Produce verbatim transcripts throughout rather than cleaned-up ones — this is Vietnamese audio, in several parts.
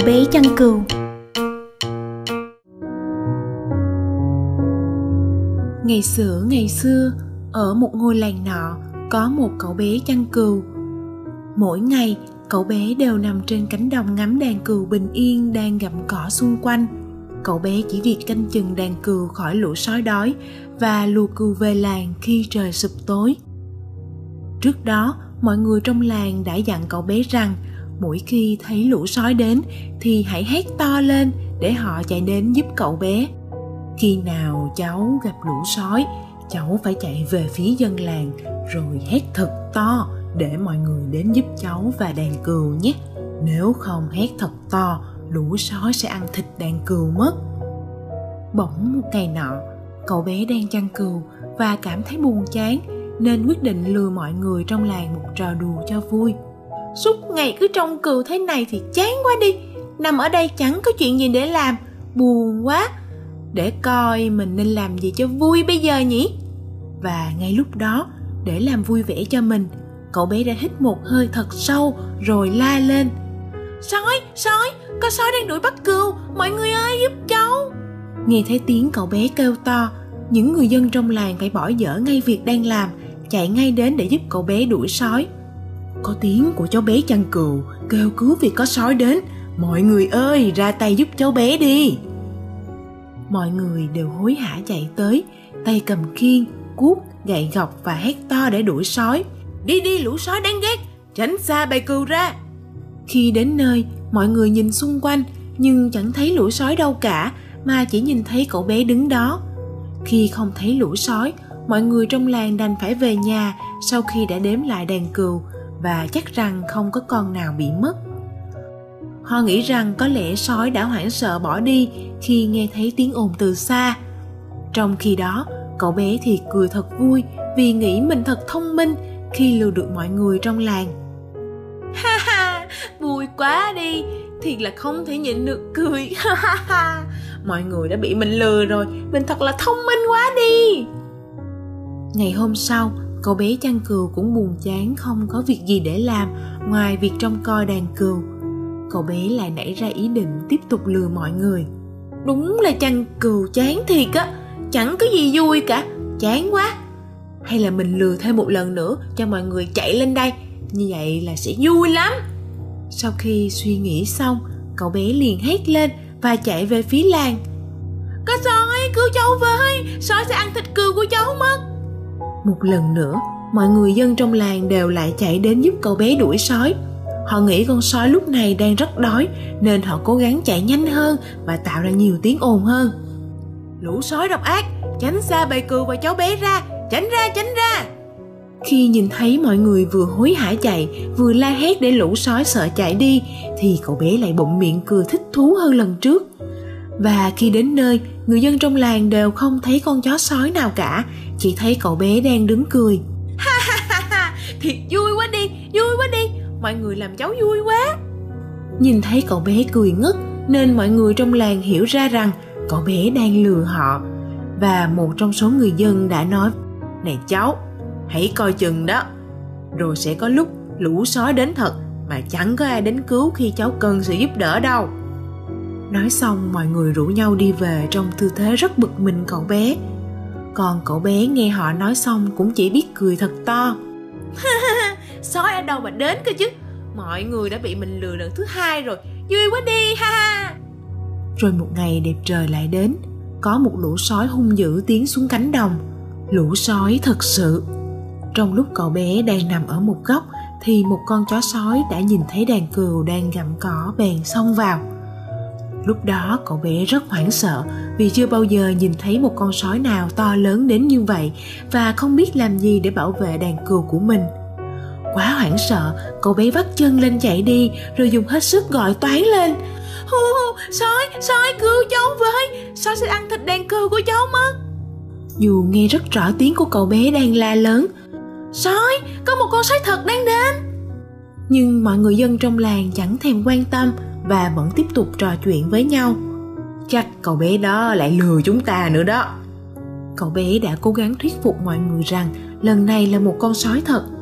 Cậu bé chăn cừu. Ngày xưa ngày xưa, ở một ngôi làng nọ, có một cậu bé chăn cừu. Mỗi ngày, cậu bé đều nằm trên cánh đồng ngắm đàn cừu bình yên đang gặm cỏ xung quanh. Cậu bé chỉ việc canh chừng đàn cừu khỏi lũ sói đói và lùa cừu về làng khi trời sụp tối. Trước đó, mọi người trong làng đã dặn cậu bé rằng mỗi khi thấy lũ sói đến thì hãy hét to lên để họ chạy đến giúp cậu bé. Khi nào cháu gặp lũ sói, cháu phải chạy về phía dân làng rồi hét thật to để mọi người đến giúp cháu và đàn cừu nhé. Nếu không hét thật to, lũ sói sẽ ăn thịt đàn cừu mất. Bỗng một ngày nọ, cậu bé đang chăn cừu và cảm thấy buồn chán nên quyết định lừa mọi người trong làng một trò đùa cho vui. Suốt ngày cứ trông cừu thế này thì chán quá đi, nằm ở đây chẳng có chuyện gì để làm, buồn quá. Để coi mình nên làm gì cho vui bây giờ nhỉ? Và ngay lúc đó, để làm vui vẻ cho mình, cậu bé đã hít một hơi thật sâu rồi la lên: Sói, sói, có sói đang đuổi bắt cừu, mọi người ơi giúp cháu. Nghe thấy tiếng cậu bé kêu to, những người dân trong làng phải bỏ dở ngay việc đang làm, chạy ngay đến để giúp cậu bé đuổi sói. Có tiếng của cháu bé chăn cừu kêu cứu vì có sói đến, mọi người ơi ra tay giúp cháu bé đi. Mọi người đều hối hả chạy tới, tay cầm khiên, cuốc, gậy gộc và hét to để đuổi sói. Đi đi lũ sói đáng ghét, tránh xa bầy cừu ra. Khi đến nơi, mọi người nhìn xung quanh nhưng chẳng thấy lũ sói đâu cả, mà chỉ nhìn thấy cậu bé đứng đó. Khi không thấy lũ sói, mọi người trong làng đành phải về nhà sau khi đã đếm lại đàn cừu và chắc rằng không có con nào bị mất. Họ nghĩ rằng có lẽ sói đã hoảng sợ bỏ đi khi nghe thấy tiếng ồn từ xa. Trong khi đó, cậu bé thì cười thật vui vì nghĩ mình thật thông minh khi lừa được mọi người trong làng. Ha ha, vui quá đi, thiệt là không thể nhịn được cười. Ha ha ha, mọi người đã bị mình lừa rồi, mình thật là thông minh quá đi. Ngày hôm sau, cậu bé chăn cừu cũng buồn chán không có việc gì để làm ngoài việc trông coi đàn cừu. Cậu bé lại nảy ra ý định tiếp tục lừa mọi người. Đúng là chăn cừu chán thiệt á, chẳng có gì vui cả, chán quá. Hay là mình lừa thêm một lần nữa cho mọi người chạy lên đây, như vậy là sẽ vui lắm. Sau khi suy nghĩ xong, cậu bé liền hét lên và chạy về phía làng. Có sói, cứu cháu với, sói sẽ ăn thịt cừu của cháu mất. Một lần nữa, mọi người dân trong làng đều lại chạy đến giúp cậu bé đuổi sói. Họ nghĩ con sói lúc này đang rất đói nên họ cố gắng chạy nhanh hơn và tạo ra nhiều tiếng ồn hơn. Lũ sói độc ác, tránh xa bầy cừu và cháu bé ra, tránh ra, tránh ra. Khi nhìn thấy mọi người vừa hối hả chạy, vừa la hét để lũ sói sợ chạy đi, thì cậu bé lại bụng miệng cười thích thú hơn lần trước. Và khi đến nơi, người dân trong làng đều không thấy con chó sói nào cả, chỉ thấy cậu bé đang đứng cười. Ha ha ha ha, thiệt vui quá đi, vui quá đi, mọi người làm cháu vui quá. Nhìn thấy cậu bé cười ngất nên mọi người trong làng hiểu ra rằng cậu bé đang lừa họ. Và một trong số người dân đã nói: Này cháu, hãy coi chừng đó, rồi sẽ có lúc lũ sói đến thật mà chẳng có ai đến cứu khi cháu cần sự giúp đỡ đâu. Nói xong, mọi người rủ nhau đi về trong tư thế rất bực mình cậu bé. Còn cậu bé nghe họ nói xong cũng chỉ biết cười thật to. Sói ở đâu mà đến cơ chứ, mọi người đã bị mình lừa lần thứ hai rồi, vui quá đi, ha ha. Rồi một ngày đẹp trời lại đến, có một lũ sói hung dữ tiến xuống cánh đồng. Lũ sói thật sự. Trong lúc cậu bé đang nằm ở một góc thì một con chó sói đã nhìn thấy đàn cừu đang gặm cỏ bèn xông vào. Lúc đó cậu bé rất hoảng sợ vì chưa bao giờ nhìn thấy một con sói nào to lớn đến như vậy và không biết làm gì để bảo vệ đàn cừu của mình. Quá hoảng sợ, cậu bé vắt chân lên chạy đi rồi dùng hết sức gọi toáng lên. Hu hu, sói, sói cứu cháu với, sói sẽ ăn thịt đàn cừu của cháu mất. Dù nghe rất rõ tiếng của cậu bé đang la lớn: Sói, có một con sói thật đang đến. Nhưng mọi người dân trong làng chẳng thèm quan tâm và vẫn tiếp tục trò chuyện với nhau. Chắc cậu bé đó lại lừa chúng ta nữa đó. Cậu bé đã cố gắng thuyết phục mọi người rằng lần này là một con sói thật.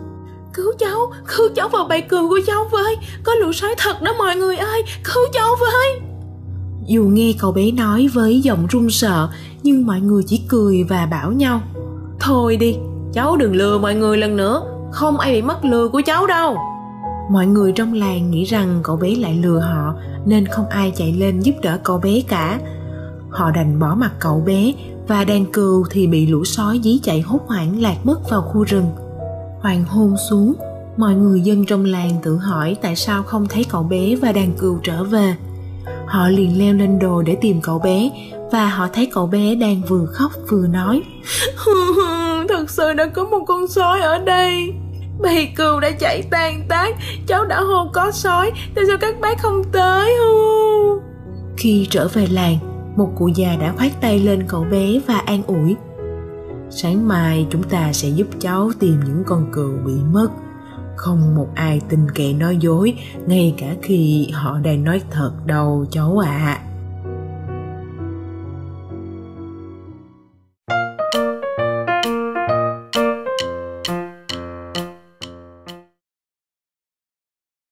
Cứu cháu, cứu cháu vào bầy cừu của cháu với, có lũ sói thật đó mọi người ơi, cứu cháu với. Dù nghe cậu bé nói với giọng run sợ, nhưng mọi người chỉ cười và bảo nhau: thôi đi, cháu đừng lừa mọi người lần nữa, không ai bị mắc lừa của cháu đâu. Mọi người trong làng nghĩ rằng cậu bé lại lừa họ, nên không ai chạy lên giúp đỡ cậu bé cả. Họ đành bỏ mặc cậu bé, và đàn cừu thì bị lũ sói dí chạy hốt hoảng lạc mất vào khu rừng. Hoàng hôn xuống, mọi người dân trong làng tự hỏi tại sao không thấy cậu bé và đàn cừu trở về. Họ liền leo lên đồi để tìm cậu bé, và họ thấy cậu bé đang vừa khóc vừa nói: thật sự đã có một con sói ở đây. Bầy cừu đã chạy tàn tác, cháu đã hô có sói, tại sao các bác không tới? Khi trở về làng, một cụ già đã khoát tay lên cậu bé và an ủi: sáng mai chúng ta sẽ giúp cháu tìm những con cừu bị mất. Không một ai tin kẻ nói dối, ngay cả khi họ đang nói thật đâu cháu ạ. À.